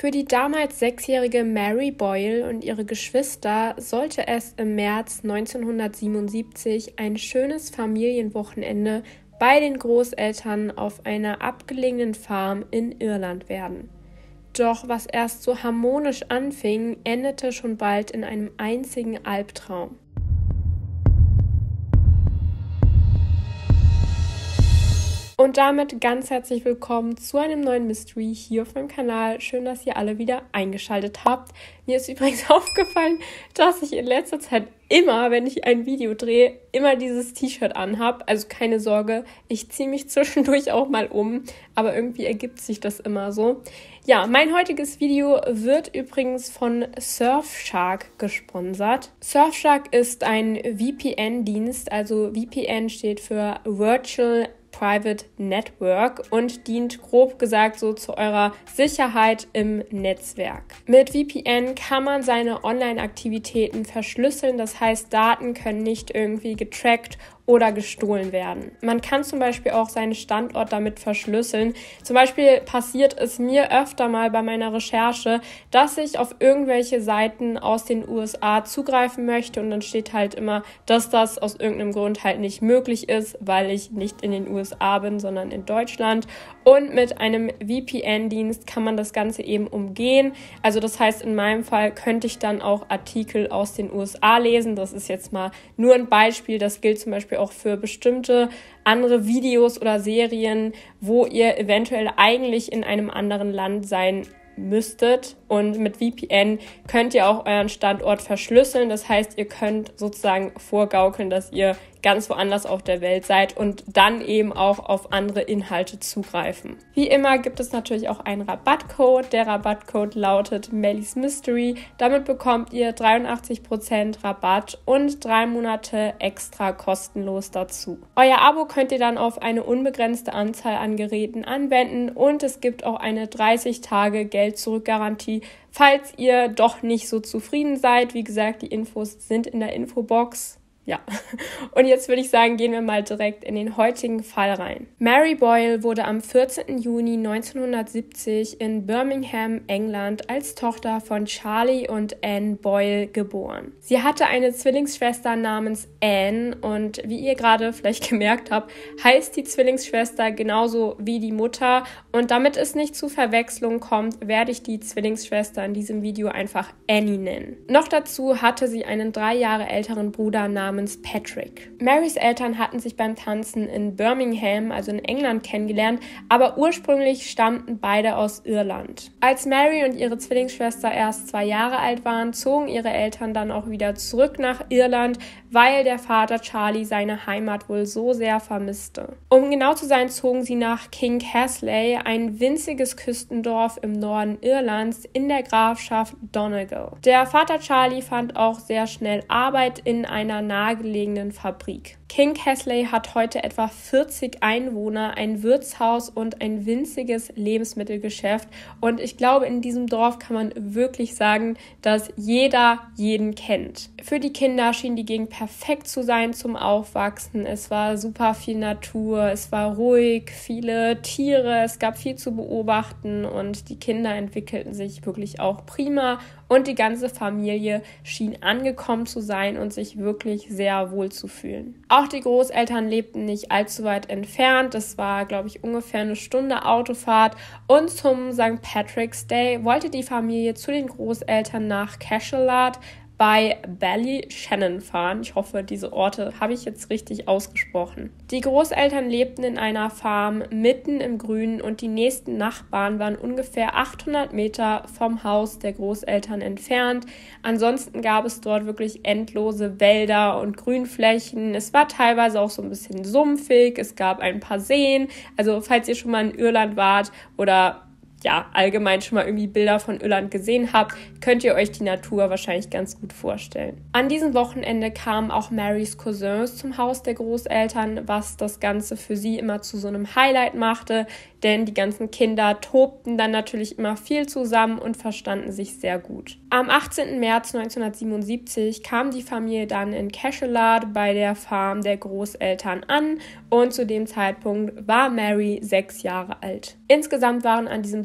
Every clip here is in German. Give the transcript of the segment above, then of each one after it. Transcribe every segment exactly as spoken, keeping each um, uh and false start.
Für die damals sechsjährige Mary Boyle und ihre Geschwister sollte es im März neunzehnhundertsiebenundsiebzig ein schönes Familienwochenende bei den Großeltern auf einer abgelegenen Farm in Irland werden. Doch was erst so harmonisch anfing, endete schon bald in einem einzigen Albtraum. Und damit ganz herzlich willkommen zu einem neuen Mystery hier auf meinem Kanal. Schön, dass ihr alle wieder eingeschaltet habt. Mir ist übrigens aufgefallen, dass ich in letzter Zeit immer, wenn ich ein Video drehe, immer dieses T-Shirt anhab. Also keine Sorge, ich ziehe mich zwischendurch auch mal um, aber irgendwie ergibt sich das immer so. Ja, mein heutiges Video wird übrigens von Surfshark gesponsert. Surfshark ist ein V P N-Dienst, also V P N steht für Virtual Private Network und dient grob gesagt so zu eurer Sicherheit im Netzwerk. Mit V P N kann man seine Online-Aktivitäten verschlüsseln, das heißt, Daten können nicht irgendwie getrackt oder gestohlen werden. Man kann zum Beispiel auch seinen Standort damit verschlüsseln. Zum Beispiel passiert es mir öfter mal bei meiner Recherche, dass ich auf irgendwelche Seiten aus den U S A zugreifen möchte und dann steht halt immer, dass das aus irgendeinem Grund halt nicht möglich ist, weil ich nicht in den U S A bin, sondern in Deutschland. Und mit einem V P N-Dienst kann man das Ganze eben umgehen. Also das heißt, in meinem Fall könnte ich dann auch Artikel aus den U S A lesen. Das ist jetzt mal nur ein Beispiel. Das gilt zum Beispiel auch für bestimmte andere Videos oder Serien, wo ihr eventuell eigentlich in einem anderen Land sein müsstet. Und mit V P N könnt ihr auch euren Standort verschlüsseln. Das heißt, ihr könnt sozusagen vorgaukeln, dass ihr ganz woanders auf der Welt seid und dann eben auch auf andere Inhalte zugreifen. Wie immer gibt es natürlich auch einen Rabattcode. Der Rabattcode lautet Mellys Mystery. Damit bekommt ihr dreiundachtzig Prozent Rabatt und drei Monate extra kostenlos dazu. Euer Abo könnt ihr dann auf eine unbegrenzte Anzahl an Geräten anwenden und es gibt auch eine dreißig Tage Geld-Zurück-Garantie, falls ihr doch nicht so zufrieden seid. Wie gesagt, die Infos sind in der Infobox. Ja, und jetzt würde ich sagen, gehen wir mal direkt in den heutigen Fall rein. Mary Boyle wurde am vierzehnten Juni neunzehnhundertsiebzig in Birmingham, England, als Tochter von Charlie und Anne Boyle geboren. Sie hatte eine Zwillingsschwester namens Anne und wie ihr gerade vielleicht gemerkt habt, heißt die Zwillingsschwester genauso wie die Mutter und damit es nicht zu Verwechslung kommt, werde ich die Zwillingsschwester in diesem Video einfach Annie nennen. Noch dazu hatte sie einen drei Jahre älteren Bruder namens namens Patrick. Marys Eltern hatten sich beim Tanzen in Birmingham, also in England, kennengelernt, aber ursprünglich stammten beide aus Irland. Als Mary und ihre Zwillingsschwester erst zwei Jahre alt waren, zogen ihre Eltern dann auch wieder zurück nach Irland, weil der Vater Charlie seine Heimat wohl so sehr vermisste. Um genau zu sein, zogen sie nach Kincassley, ein winziges Küstendorf im Norden Irlands in der Grafschaft Donegal. Der Vater Charlie fand auch sehr schnell Arbeit in einer nahegelegenen Fabrik. Kincassley hat heute etwa vierzig Einwohner, ein Wirtshaus und ein winziges Lebensmittelgeschäft. Und ich glaube, in diesem Dorf kann man wirklich sagen, dass jeder jeden kennt. Für die Kinder schien die Gegend perfekt zu sein zum Aufwachsen. Es war super viel Natur, es war ruhig, viele Tiere, es gab viel zu beobachten und die Kinder entwickelten sich wirklich auch prima. Und die ganze Familie schien angekommen zu sein und sich wirklich sehr wohl zu fühlen. Auch die Großeltern lebten nicht allzu weit entfernt. Das war, glaube ich, ungefähr eine Stunde Autofahrt. Und zum Sankt Patrick's Day wollte die Familie zu den Großeltern nach Cashel bei Ballyshannon fahren. Ich hoffe, diese Orte habe ich jetzt richtig ausgesprochen. Die Großeltern lebten in einer Farm mitten im Grünen und die nächsten Nachbarn waren ungefähr achthundert Meter vom Haus der Großeltern entfernt. Ansonsten gab es dort wirklich endlose Wälder und Grünflächen. Es war teilweise auch so ein bisschen sumpfig. Es gab ein paar Seen. Also falls ihr schon mal in Irland wart oder ja, allgemein schon mal irgendwie Bilder von Irland gesehen habt, könnt ihr euch die Natur wahrscheinlich ganz gut vorstellen. An diesem Wochenende kamen auch Marys Cousins zum Haus der Großeltern, was das Ganze für sie immer zu so einem Highlight machte, denn die ganzen Kinder tobten dann natürlich immer viel zusammen und verstanden sich sehr gut. Am achtzehnten März neunzehnhundertsiebenundsiebzig kam die Familie dann in Cashel bei der Farm der Großeltern an und zu dem Zeitpunkt war Mary sechs Jahre alt. Insgesamt waren an diesem Wochenende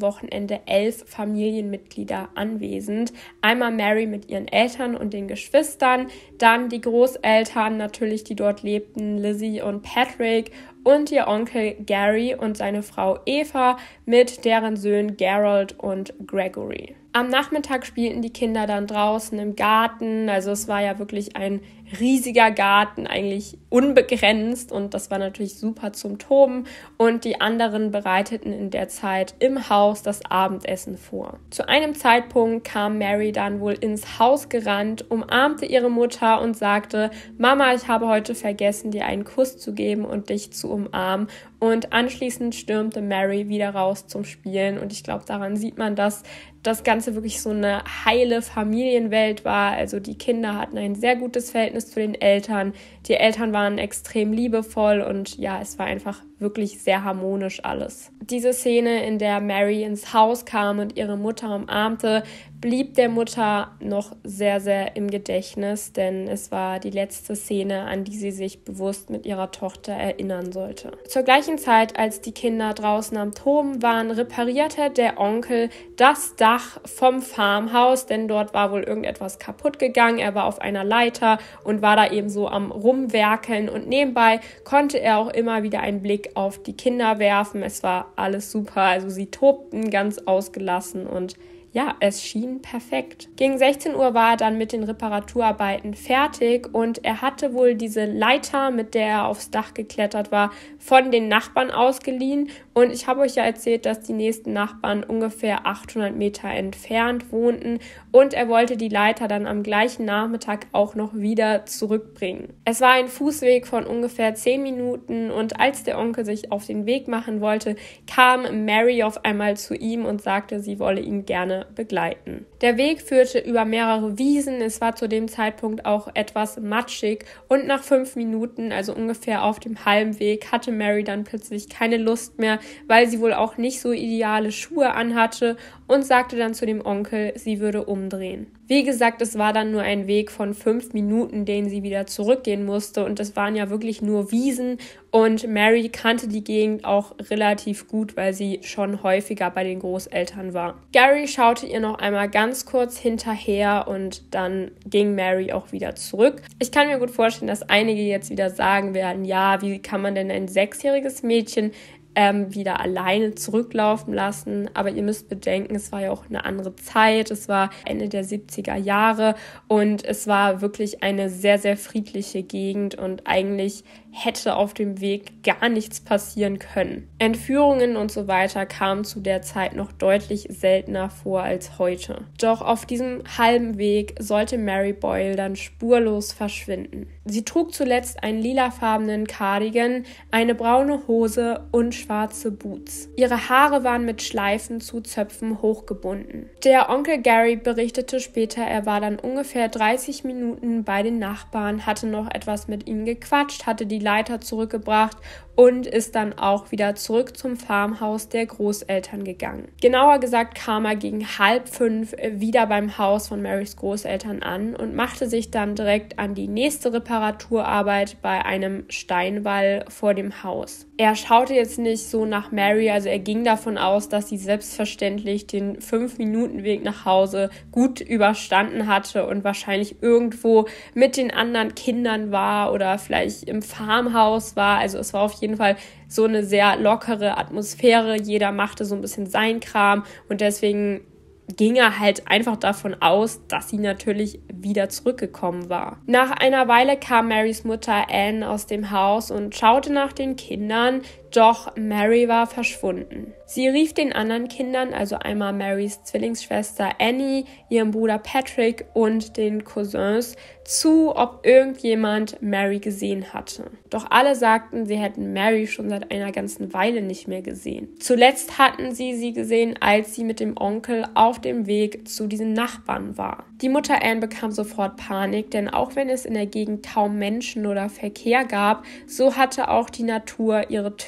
Wochenende elf Familienmitglieder anwesend. Einmal Mary mit ihren Eltern und den Geschwistern, dann die Großeltern natürlich, die dort lebten, Lizzie und Patrick, und ihr Onkel Gary und seine Frau Eva mit deren Söhnen Gerald und Gregory. Am Nachmittag spielten die Kinder dann draußen im Garten, also es war ja wirklich ein riesiger Garten, eigentlich unbegrenzt, und das war natürlich super zum Toben, und die anderen bereiteten in der Zeit im Haus das Abendessen vor. Zu einem Zeitpunkt kam Mary dann wohl ins Haus gerannt, umarmte ihre Mutter und sagte: Mama, ich habe heute vergessen, dir einen Kuss zu geben und dich zu umarmen. Und anschließend stürmte Mary wieder raus zum Spielen, und ich glaube, daran sieht man, dass das Ganze wirklich so eine heile Familienwelt war. Also die Kinder hatten ein sehr gutes Verhältnis zu den Eltern. Die Eltern waren extrem liebevoll und ja, es war einfach wirklich sehr harmonisch alles. Diese Szene, in der Mary ins Haus kam und ihre Mutter umarmte, blieb der Mutter noch sehr, sehr im Gedächtnis, denn es war die letzte Szene, an die sie sich bewusst mit ihrer Tochter erinnern sollte. Zur gleichen Zeit, als die Kinder draußen am Toben waren, reparierte der Onkel das Dach vom Farmhaus, denn dort war wohl irgendetwas kaputt gegangen. Er war auf einer Leiter und war da eben so am Rumwerkeln, und nebenbei konnte er auch immer wieder einen Blick auf die Kinder werfen. Es war alles super, also sie tobten ganz ausgelassen und ja, es schien perfekt. Gegen sechzehn Uhr war er dann mit den Reparaturarbeiten fertig, und er hatte wohl diese Leiter, mit der er aufs Dach geklettert war, von den Nachbarn ausgeliehen. Und ich habe euch ja erzählt, dass die nächsten Nachbarn ungefähr achthundert Meter entfernt wohnten, und er wollte die Leiter dann am gleichen Nachmittag auch noch wieder zurückbringen. Es war ein Fußweg von ungefähr zehn Minuten, und als der Onkel sich auf den Weg machen wollte, kam Mary auf einmal zu ihm und sagte, sie wolle ihn gerne begleiten. Der Weg führte über mehrere Wiesen, es war zu dem Zeitpunkt auch etwas matschig, und nach fünf Minuten, also ungefähr auf dem halben Weg, hatte Mary dann plötzlich keine Lust mehr, weil sie wohl auch nicht so ideale Schuhe anhatte, und sagte dann zu dem Onkel, sie würde umdrehen. Wie gesagt, es war dann nur ein Weg von fünf Minuten, den sie wieder zurückgehen musste, und es waren ja wirklich nur Wiesen, und Mary kannte die Gegend auch relativ gut, weil sie schon häufiger bei den Großeltern war. Gary schaute ihr noch einmal ganz kurz hinterher, und dann ging Mary auch wieder zurück. Ich kann mir gut vorstellen, dass einige jetzt wieder sagen werden, ja, wie kann man denn ein sechsjähriges Mädchen Ähm, wieder alleine zurücklaufen lassen, aber ihr müsst bedenken, es war ja auch eine andere Zeit, es war Ende der siebziger Jahre, und es war wirklich eine sehr, sehr friedliche Gegend, und eigentlich hätte auf dem Weg gar nichts passieren können. Entführungen und so weiter kamen zu der Zeit noch deutlich seltener vor als heute. Doch auf diesem halben Weg sollte Mary Boyle dann spurlos verschwinden. Sie trug zuletzt einen lilafarbenen Cardigan, eine braune Hose und schwarze Boots. Ihre Haare waren mit Schleifen zu Zöpfen hochgebunden. Der Onkel Gary berichtete später, er war dann ungefähr dreißig Minuten bei den Nachbarn, hatte noch etwas mit ihnen gequatscht, hatte die Leiter zurückgebracht und ist dann auch wieder zurück zum Farmhaus der Großeltern gegangen. Genauer gesagt kam er gegen halb fünf wieder beim Haus von Marys Großeltern an und machte sich dann direkt an die nächste Reparaturarbeit bei einem Steinwall vor dem Haus. Er schaute jetzt nicht so nach Mary, also er ging davon aus, dass sie selbstverständlich den fünf Minuten Weg nach Hause gut überstanden hatte und wahrscheinlich irgendwo mit den anderen Kindern war oder vielleicht im Farmhaus war. Also es war auf jeden Fall so eine sehr lockere Atmosphäre. Jeder machte so ein bisschen sein Kram und deswegen ging er halt einfach davon aus, dass sie natürlich wieder zurückgekommen war. Nach einer Weile kam Marys Mutter Anne aus dem Haus und schaute nach den Kindern, doch Mary war verschwunden. Sie rief den anderen Kindern, also einmal Marys Zwillingsschwester Annie, ihrem Bruder Patrick und den Cousins, zu, ob irgendjemand Mary gesehen hatte. Doch alle sagten, sie hätten Mary schon seit einer ganzen Weile nicht mehr gesehen. Zuletzt hatten sie sie gesehen, als sie mit dem Onkel auf dem Weg zu diesen Nachbarn war. Die Mutter Anne bekam sofort Panik, denn auch wenn es in der Gegend kaum Menschen oder Verkehr gab, so hatte auch die Natur ihre Tücken.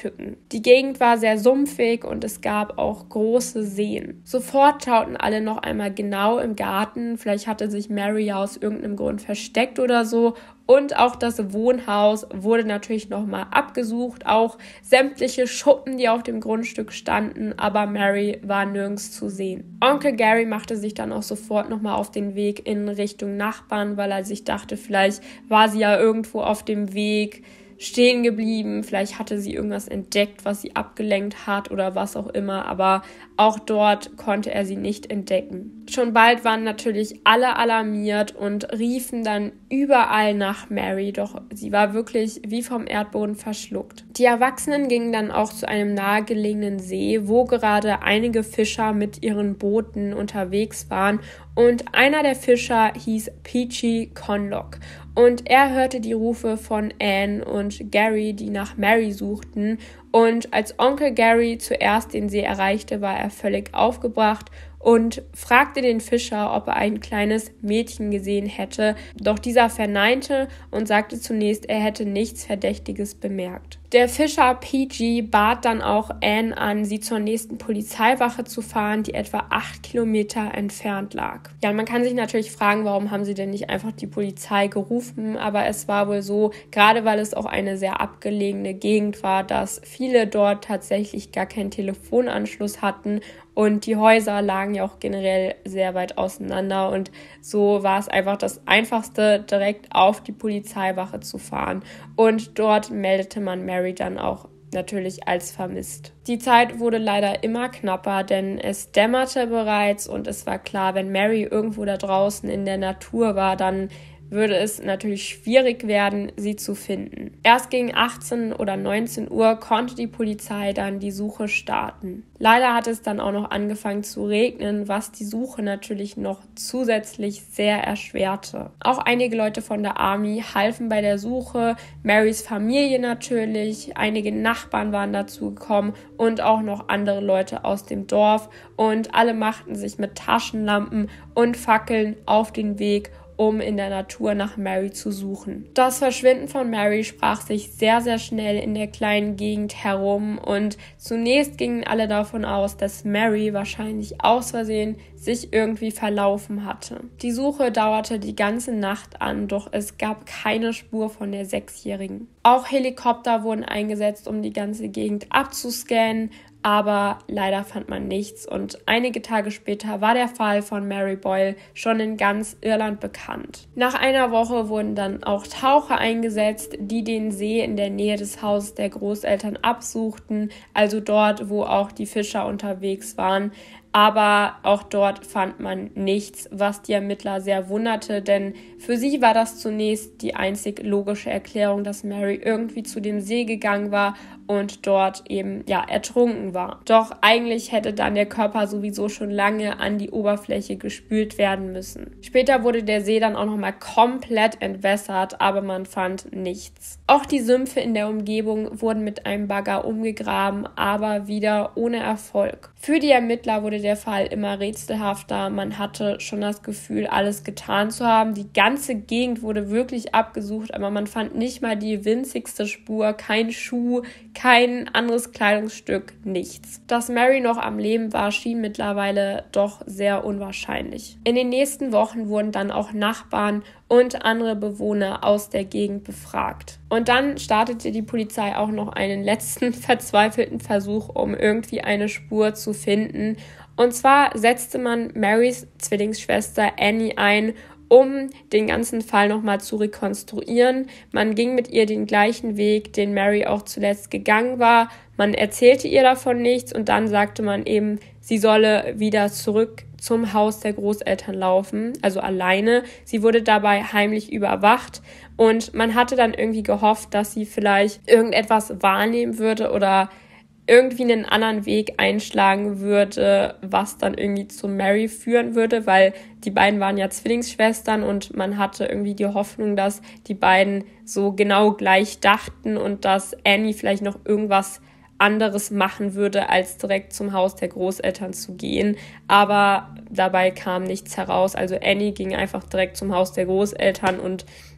pflücken. Die Gegend war sehr sumpfig und es gab auch große Seen. Sofort schauten alle noch einmal genau im Garten, vielleicht hatte sich Mary ja aus irgendeinem Grund versteckt oder so. Und auch das Wohnhaus wurde natürlich nochmal abgesucht, auch sämtliche Schuppen, die auf dem Grundstück standen, aber Mary war nirgends zu sehen. Onkel Gary machte sich dann auch sofort nochmal auf den Weg in Richtung Nachbarn, weil er sich dachte, vielleicht war sie ja irgendwo auf dem Weg stehen geblieben, vielleicht hatte sie irgendwas entdeckt, was sie abgelenkt hat oder was auch immer, aber auch dort konnte er sie nicht entdecken. Schon bald waren natürlich alle alarmiert und riefen dann überall nach Mary, doch sie war wirklich wie vom Erdboden verschluckt. Die Erwachsenen gingen dann auch zu einem nahegelegenen See, wo gerade einige Fischer mit ihren Booten unterwegs waren und einer der Fischer hieß Peachy Conlock. Und er hörte die Rufe von Anne und Gary, die nach Mary suchten. Und als Onkel Gary zuerst den See erreichte, war er völlig aufgebracht und fragte den Fischer, ob er ein kleines Mädchen gesehen hätte. Doch dieser verneinte und sagte zunächst, er hätte nichts Verdächtiges bemerkt. Der Fischer Peachy bat dann auch Anne an, sie zur nächsten Polizeiwache zu fahren, die etwa acht Kilometer entfernt lag. Ja, man kann sich natürlich fragen, warum haben sie denn nicht einfach die Polizei gerufen, aber es war wohl so, gerade weil es auch eine sehr abgelegene Gegend war, dass viele dort tatsächlich gar keinen Telefonanschluss hatten und die Häuser lagen ja auch generell sehr weit auseinander und so war es einfach das Einfachste, direkt auf die Polizeiwache zu fahren und dort meldete man Mary dann auch natürlich als vermisst. Die Zeit wurde leider immer knapper, denn es dämmerte bereits und es war klar, wenn Mary irgendwo da draußen in der Natur war, dann würde es natürlich schwierig werden, sie zu finden. Erst gegen achtzehn oder neunzehn Uhr konnte die Polizei dann die Suche starten. Leider hat es dann auch noch angefangen zu regnen, was die Suche natürlich noch zusätzlich sehr erschwerte. Auch einige Leute von der Army halfen bei der Suche, Marys Familie natürlich, einige Nachbarn waren dazu gekommen und auch noch andere Leute aus dem Dorf und alle machten sich mit Taschenlampen und Fackeln auf den Weg, um in der Natur nach Mary zu suchen. Das Verschwinden von Mary sprach sich sehr, sehr schnell in der kleinen Gegend herum und zunächst gingen alle davon aus, dass Mary wahrscheinlich aus Versehen sich irgendwie verlaufen hatte. Die Suche dauerte die ganze Nacht an, doch es gab keine Spur von der Sechsjährigen. Auch Helikopter wurden eingesetzt, um die ganze Gegend abzuscannen, aber leider fand man nichts und einige Tage später war der Fall von Mary Boyle schon in ganz Irland bekannt. Nach einer Woche wurden dann auch Taucher eingesetzt, die den See in der Nähe des Hauses der Großeltern absuchten, also dort, wo auch die Fischer unterwegs waren. Aber auch dort fand man nichts, was die Ermittler sehr wunderte, denn für sie war das zunächst die einzig logische Erklärung, dass Mary irgendwie zu dem See gegangen war und dort eben ja ertrunken war. Doch eigentlich hätte dann der Körper sowieso schon lange an die Oberfläche gespült werden müssen. Später wurde der See dann auch nochmal komplett entwässert, aber man fand nichts. Auch die Sümpfe in der Umgebung wurden mit einem Bagger umgegraben, aber wieder ohne Erfolg. Für die Ermittler wurde der Fall immer rätselhafter. Man hatte schon das Gefühl, alles getan zu haben. Die ganze Gegend wurde wirklich abgesucht, aber man fand nicht mal die winzigste Spur, kein Schuh, kein anderes Kleidungsstück, nichts. Dass Mary noch am Leben war, schien mittlerweile doch sehr unwahrscheinlich. In den nächsten Wochen wurden dann auch Nachbarn und andere Bewohner aus der Gegend befragt. Und dann startete die Polizei auch noch einen letzten verzweifelten Versuch, um irgendwie eine Spur zu finden. Und zwar setzte man Marys Zwillingsschwester Annie ein, um den ganzen Fall nochmal zu rekonstruieren. Man ging mit ihr den gleichen Weg, den Mary auch zuletzt gegangen war. Man erzählte ihr davon nichts und dann sagte man eben, sie solle wieder zurück zum Haus der Großeltern laufen, also alleine. Sie wurde dabei heimlich überwacht und man hatte dann irgendwie gehofft, dass sie vielleicht irgendetwas wahrnehmen würde oder irgendwie einen anderen Weg einschlagen würde, was dann irgendwie zu Mary führen würde, weil die beiden waren ja Zwillingsschwestern und man hatte irgendwie die Hoffnung, dass die beiden so genau gleich dachten und dass Annie vielleicht noch irgendwas anderes machen würde, als direkt zum Haus der Großeltern zu gehen. Aber dabei kam nichts heraus. Also Annie ging einfach direkt zum Haus der Großeltern und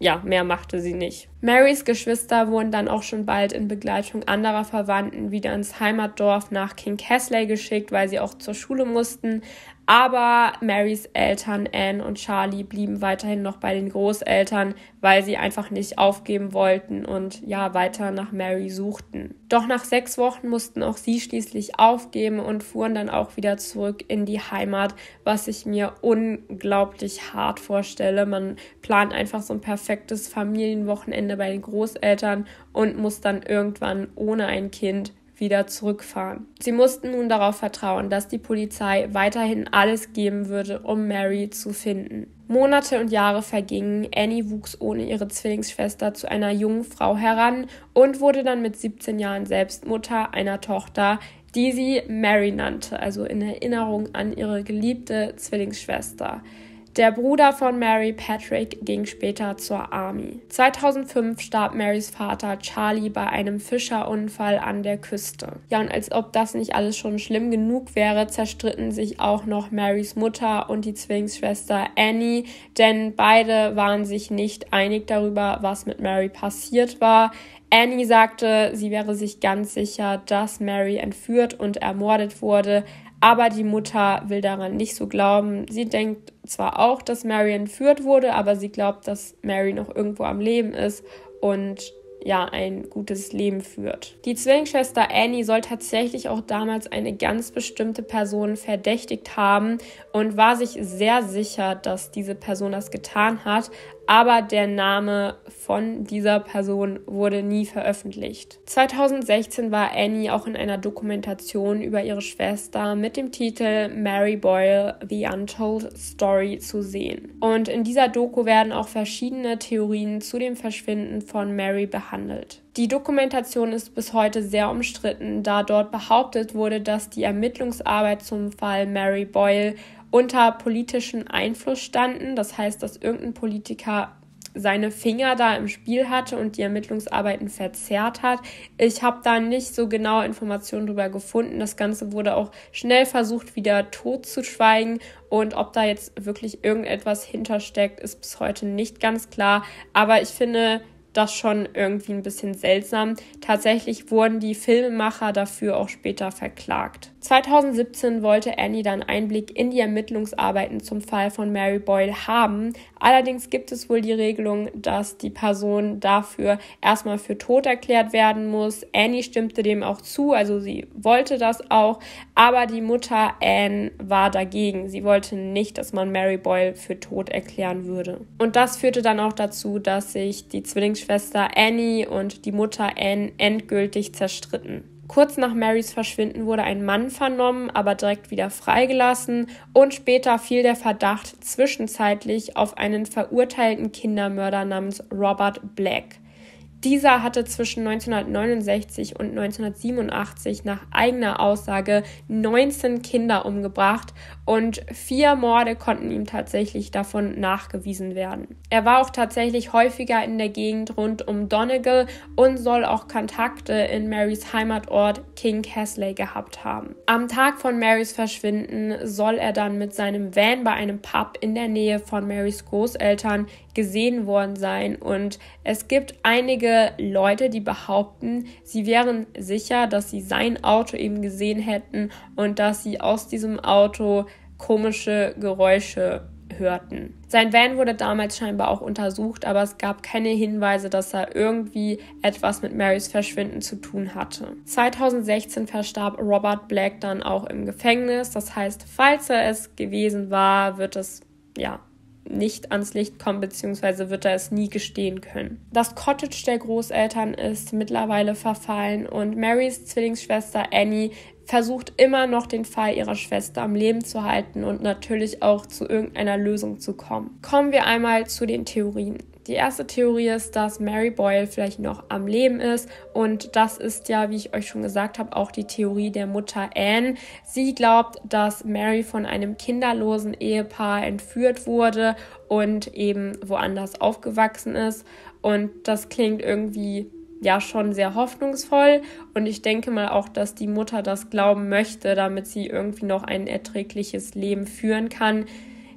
ja, mehr machte sie nicht. Marys Geschwister wurden dann auch schon bald in Begleitung anderer Verwandten wieder ins Heimatdorf nach King Casley geschickt, weil sie auch zur Schule mussten. Aber Marys Eltern Anne und Charlie blieben weiterhin noch bei den Großeltern, weil sie einfach nicht aufgeben wollten und ja weiter nach Mary suchten. Doch nach sechs Wochen mussten auch sie schließlich aufgeben und fuhren dann auch wieder zurück in die Heimat, was ich mir unglaublich hart vorstelle. Man plant einfach so ein perfektes Familienwochenende bei den Großeltern und muss dann irgendwann ohne ein Kind wieder zurückfahren. Sie mussten nun darauf vertrauen, dass die Polizei weiterhin alles geben würde, um Mary zu finden. Monate und Jahre vergingen, Annie wuchs ohne ihre Zwillingsschwester zu einer jungen Frau heran und wurde dann mit siebzehn Jahren selbst Mutter einer Tochter, die sie Mary nannte, also in Erinnerung an ihre geliebte Zwillingsschwester. Der Bruder von Mary, Patrick, ging später zur Army. zweitausendfünf starb Marys Vater Charlie bei einem Fischerunfall an der Küste. Ja, und als ob das nicht alles schon schlimm genug wäre, zerstritten sich auch noch Marys Mutter und die Zwillingsschwester Annie, denn beide waren sich nicht einig darüber, was mit Mary passiert war. Annie sagte, sie wäre sich ganz sicher, dass Mary entführt und ermordet wurde, aber die Mutter will daran nicht so glauben. Sie denkt zwar auch, dass Mary entführt wurde, aber sie glaubt, dass Mary noch irgendwo am Leben ist und ja, ein gutes Leben führt. Die Zwillingsschwester Annie soll tatsächlich auch damals eine ganz bestimmte Person verdächtigt haben und war sich sehr sicher, dass diese Person das getan hat, aber der Name von dieser Person wurde nie veröffentlicht. zweitausendsechzehn war Annie auch in einer Dokumentation über ihre Schwester mit dem Titel Mary Boyle, The Untold Story zu sehen. Und in dieser Doku werden auch verschiedene Theorien zu dem Verschwinden von Mary behandelt. Die Dokumentation ist bis heute sehr umstritten, da dort behauptet wurde, dass die Ermittlungsarbeit zum Fall Mary Boyle unter politischen Einfluss standen. Das heißt, dass irgendein Politiker seine Finger da im Spiel hatte und die Ermittlungsarbeiten verzerrt hat. Ich habe da nicht so genaue Informationen darüber gefunden. Das Ganze wurde auch schnell versucht, wieder totzuschweigen. Und ob da jetzt wirklich irgendetwas hintersteckt, ist bis heute nicht ganz klar. Aber ich finde das schon irgendwie ein bisschen seltsam. Tatsächlich wurden die Filmemacher dafür auch später verklagt. zweitausendsiebzehn wollte Annie dann Einblick in die Ermittlungsarbeiten zum Fall von Mary Boyle haben. Allerdings gibt es wohl die Regelung, dass die Person dafür erstmal für tot erklärt werden muss. Annie stimmte dem auch zu, also sie wollte das auch, aber die Mutter Anne war dagegen. Sie wollte nicht, dass man Mary Boyle für tot erklären würde. Und das führte dann auch dazu, dass sich die Zwillingsschwester Annie und die Mutter Anne endgültig zerstritten. Kurz nach Marys Verschwinden wurde ein Mann vernommen, aber direkt wieder freigelassen und später fiel der Verdacht zwischenzeitlich auf einen verurteilten Kindermörder namens Robert Black. Dieser hatte zwischen neunzehnhundertneunundsechzig und neunzehnhundertsiebenundachtzig nach eigener Aussage neunzehn Kinder umgebracht und vier Morde konnten ihm tatsächlich davon nachgewiesen werden. Er war auch tatsächlich häufiger in der Gegend rund um Donegal und soll auch Kontakte in Marys Heimatort King Casley gehabt haben. Am Tag von Marys Verschwinden soll er dann mit seinem Van bei einem Pub in der Nähe von Marys Großeltern gesehen worden sein und es gibt einige Leute, die behaupten, sie wären sicher, dass sie sein Auto eben gesehen hätten und dass sie aus diesem Auto komische Geräusche hörten. Sein Van wurde damals scheinbar auch untersucht, aber es gab keine Hinweise, dass er irgendwie etwas mit Marys Verschwinden zu tun hatte. zweitausendsechzehn verstarb Robert Black dann auch im Gefängnis. Das heißt, falls er es gewesen war, wird es, ja, nicht ans Licht kommen, beziehungsweise wird er es nie gestehen können. Das Cottage der Großeltern ist mittlerweile verfallen und Marys Zwillingsschwester Annie versucht immer noch den Fall ihrer Schwester am Leben zu halten und natürlich auch zu irgendeiner Lösung zu kommen. Kommen wir einmal zu den Theorien. Die erste Theorie ist, dass Mary Boyle vielleicht noch am Leben ist und das ist ja, wie ich euch schon gesagt habe, auch die Theorie der Mutter Anne. Sie glaubt, dass Mary von einem kinderlosen Ehepaar entführt wurde und eben woanders aufgewachsen ist und das klingt irgendwie ja schon sehr hoffnungsvoll und ich denke mal auch, dass die Mutter das glauben möchte, damit sie irgendwie noch ein erträgliches Leben führen kann.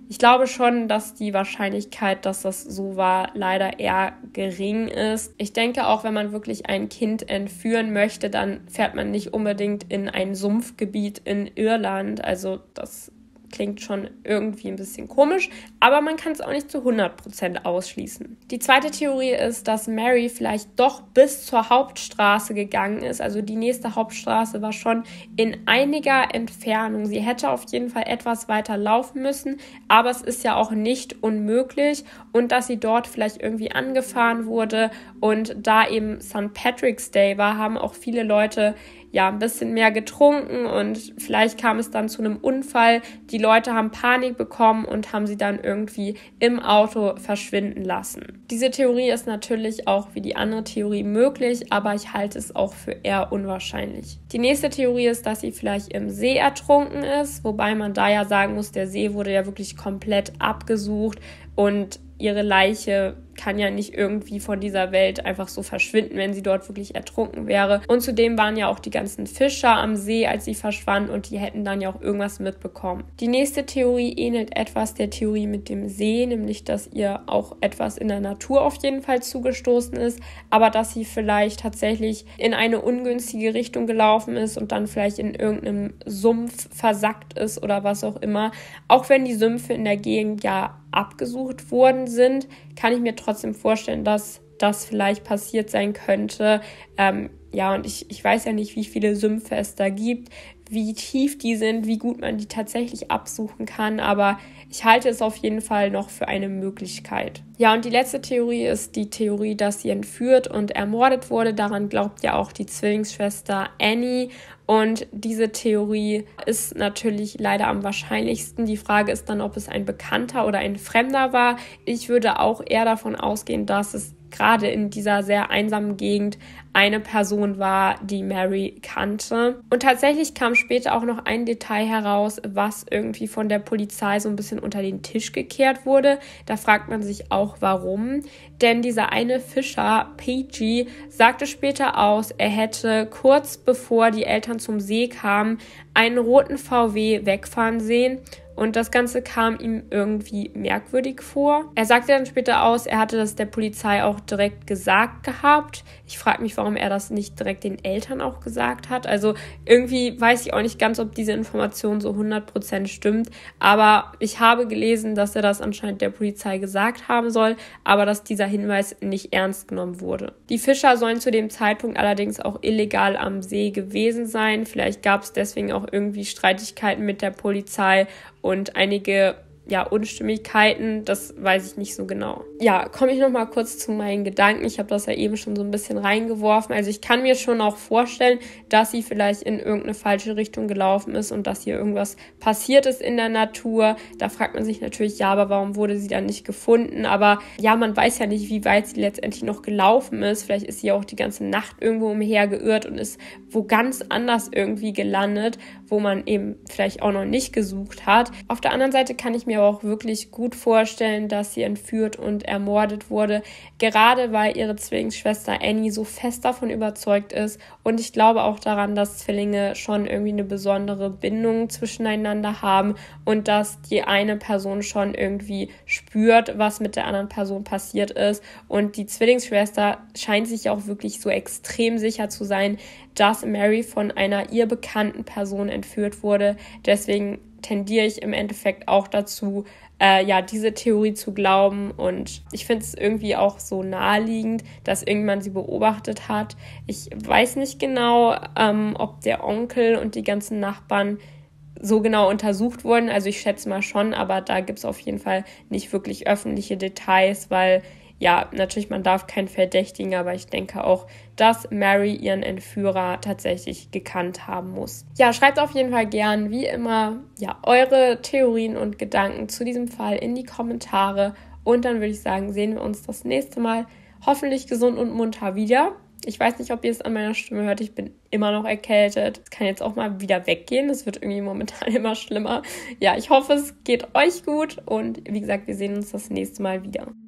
Ich glaube schon, dass die Wahrscheinlichkeit, dass das so war, leider eher gering ist. Ich denke auch, wenn man wirklich ein Kind entführen möchte, dann fährt man nicht unbedingt in ein Sumpfgebiet in Irland. Also das klingt schon irgendwie ein bisschen komisch, aber man kann es auch nicht zu hundert Prozent ausschließen. Die zweite Theorie ist, dass Mary vielleicht doch bis zur Hauptstraße gegangen ist. Also die nächste Hauptstraße war schon in einiger Entfernung. Sie hätte auf jeden Fall etwas weiter laufen müssen, aber es ist ja auch nicht unmöglich und dass sie dort vielleicht irgendwie angefahren wurde und da eben Sankt Patrick's Day war, haben auch viele Leute ja ein bisschen mehr getrunken und vielleicht kam es dann zu einem Unfall. Die Leute haben Panik bekommen und haben sie dann irgendwie im Auto verschwinden lassen. Diese Theorie ist natürlich auch wie die andere Theorie möglich, aber ich halte es auch für eher unwahrscheinlich. Die nächste Theorie ist, dass sie vielleicht im See ertrunken ist, wobei man da ja sagen muss, der See wurde ja wirklich komplett abgesucht und ihre Leiche kann ja nicht irgendwie von dieser Welt einfach so verschwinden, wenn sie dort wirklich ertrunken wäre. Und zudem waren ja auch die ganzen Fischer am See, als sie verschwand und die hätten dann ja auch irgendwas mitbekommen. Die nächste Theorie ähnelt etwas der Theorie mit dem See, nämlich, dass ihr auch etwas in der Natur auf jeden Fall zugestoßen ist, aber dass sie vielleicht tatsächlich in eine ungünstige Richtung gelaufen ist und dann vielleicht in irgendeinem Sumpf versackt ist oder was auch immer. Auch wenn die Sümpfe in der Gegend ja abgesucht worden sind, kann ich mir trotzdem vorstellen, dass das vielleicht passiert sein könnte. Ähm, ja, und ich, ich weiß ja nicht, wie viele Sümpfe es da gibt, wie tief die sind, wie gut man die tatsächlich absuchen kann, aber ich halte es auf jeden Fall noch für eine Möglichkeit. Ja, und die letzte Theorie ist die Theorie, dass sie entführt und ermordet wurde. Daran glaubt ja auch die Zwillingsschwester Annie. Und diese Theorie ist natürlich leider am wahrscheinlichsten. Die Frage ist dann, ob es ein Bekannter oder ein Fremder war. Ich würde auch eher davon ausgehen, dass es gerade in dieser sehr einsamen Gegend eine Person war, die Mary kannte. Und tatsächlich kam später auch noch ein Detail heraus, was irgendwie von der Polizei so ein bisschen unter den Tisch gekehrt wurde. Da fragt man sich auch, warum. Denn dieser eine Fischer, Peachy, sagte später aus, er hätte kurz bevor die Eltern zum See kamen, einen roten V W wegfahren sehen. Und das Ganze kam ihm irgendwie merkwürdig vor. Er sagte dann später aus, er hatte das der Polizei auch direkt gesagt gehabt. Ich frage mich, warum er das nicht direkt den Eltern auch gesagt hat. Also irgendwie weiß ich auch nicht ganz, ob diese Information so hundert Prozent stimmt. Aber ich habe gelesen, dass er das anscheinend der Polizei gesagt haben soll, aber dass dieser Hinweis nicht ernst genommen wurde. Die Fischer sollen zu dem Zeitpunkt allerdings auch illegal am See gewesen sein. Vielleicht gab es deswegen auch irgendwie Streitigkeiten mit der Polizei und einige ja, Unstimmigkeiten, das weiß ich nicht so genau. Ja, komme ich nochmal kurz zu meinen Gedanken. Ich habe das ja eben schon so ein bisschen reingeworfen. Also ich kann mir schon auch vorstellen, dass sie vielleicht in irgendeine falsche Richtung gelaufen ist und dass hier irgendwas passiert ist in der Natur. Da fragt man sich natürlich, ja, aber warum wurde sie dann nicht gefunden? Aber ja, man weiß ja nicht, wie weit sie letztendlich noch gelaufen ist. Vielleicht ist sie auch die ganze Nacht irgendwo umher geirrt und ist wo ganz anders irgendwie gelandet, wo man eben vielleicht auch noch nicht gesucht hat. Auf der anderen Seite kann ich mir aber auch wirklich gut vorstellen, dass sie entführt und ermordet wurde, gerade weil ihre Zwillingsschwester Annie so fest davon überzeugt ist und ich glaube auch daran, dass Zwillinge schon irgendwie eine besondere Bindung zwischeneinander haben und dass die eine Person schon irgendwie spürt, was mit der anderen Person passiert ist und die Zwillingsschwester scheint sich auch wirklich so extrem sicher zu sein, dass Mary von einer ihr bekannten Person entführt wurde. Deswegen tendiere ich im Endeffekt auch dazu, äh, ja, diese Theorie zu glauben. Und ich finde es irgendwie auch so naheliegend, dass irgendjemand sie beobachtet hat. Ich weiß nicht genau, ähm, ob der Onkel und die ganzen Nachbarn so genau untersucht wurden. Also ich schätze mal schon, aber da gibt es auf jeden Fall nicht wirklich öffentliche Details, weil ja, natürlich, man darf keinen verdächtigen, aber ich denke auch, dass Mary ihren Entführer tatsächlich gekannt haben muss. Ja, schreibt auf jeden Fall gern, wie immer, ja, eure Theorien und Gedanken zu diesem Fall in die Kommentare. Und dann würde ich sagen, sehen wir uns das nächste Mal hoffentlich gesund und munter wieder. Ich weiß nicht, ob ihr es an meiner Stimme hört, ich bin immer noch erkältet. Es kann jetzt auch mal wieder weggehen, es wird irgendwie momentan immer schlimmer. Ja, ich hoffe, es geht euch gut und wie gesagt, wir sehen uns das nächste Mal wieder.